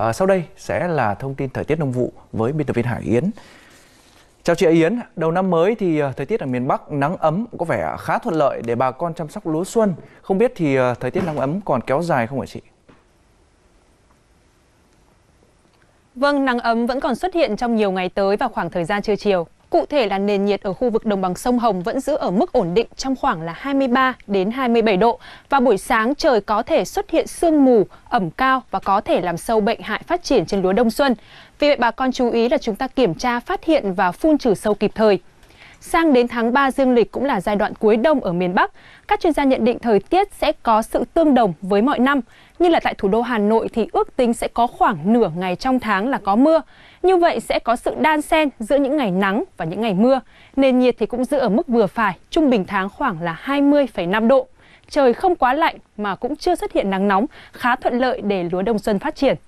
Sau đây sẽ là thông tin thời tiết nông vụ với biên tập viên Hải Yến. Chào chị Yến, đầu năm mới thì thời tiết ở miền Bắc nắng ấm có vẻ khá thuận lợi để bà con chăm sóc lúa xuân. Không biết thì thời tiết nắng ấm còn kéo dài không hả chị? Vâng, nắng ấm vẫn còn xuất hiện trong nhiều ngày tới vào khoảng thời gian trưa chiều. Cụ thể là nền nhiệt ở khu vực đồng bằng sông Hồng vẫn giữ ở mức ổn định trong khoảng là 23 đến 27 độ. Và buổi sáng trời có thể xuất hiện sương mù, ẩm cao và có thể làm sâu bệnh hại phát triển trên lúa đông xuân. Vì vậy bà con chú ý là chúng ta kiểm tra, phát hiện và phun trừ sâu kịp thời. Sang đến tháng 3 dương lịch cũng là giai đoạn cuối đông ở miền Bắc. Các chuyên gia nhận định thời tiết sẽ có sự tương đồng với mọi năm. Như là tại thủ đô Hà Nội thì ước tính sẽ có khoảng nửa ngày trong tháng là có mưa. Như vậy sẽ có sự đan xen giữa những ngày nắng và những ngày mưa. Nền nhiệt thì cũng giữ ở mức vừa phải, trung bình tháng khoảng là 20,5 độ. Trời không quá lạnh mà cũng chưa xuất hiện nắng nóng, khá thuận lợi để lúa đông xuân phát triển.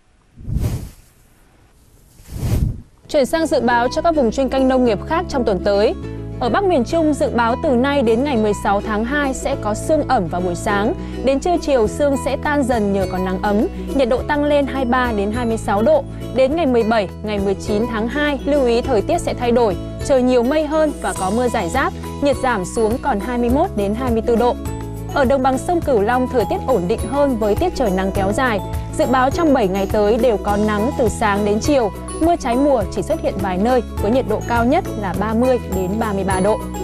Chuyển sang dự báo cho các vùng chuyên canh nông nghiệp khác trong tuần tới. Ở Bắc miền Trung, dự báo từ nay đến ngày 16 tháng 2 sẽ có sương ẩm vào buổi sáng. Đến trưa chiều, sương sẽ tan dần nhờ có nắng ấm, nhiệt độ tăng lên 23 đến 26 độ. Đến ngày 17, ngày 19 tháng 2, lưu ý thời tiết sẽ thay đổi, trời nhiều mây hơn và có mưa rải rác, nhiệt giảm xuống còn 21 đến 24 độ. Ở đồng bằng sông Cửu Long, thời tiết ổn định hơn với tiết trời nắng kéo dài. Dự báo trong 7 ngày tới đều có nắng từ sáng đến chiều, mưa trái mùa chỉ xuất hiện vài nơi với nhiệt độ cao nhất là 30 đến 33 độ.